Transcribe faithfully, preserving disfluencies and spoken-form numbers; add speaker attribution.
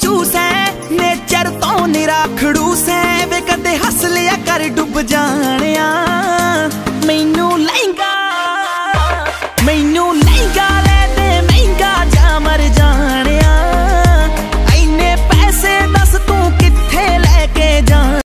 Speaker 1: चूस है नेचर तो निरा खड़ूस है वे कदे हस लिया कर डुब जानिया।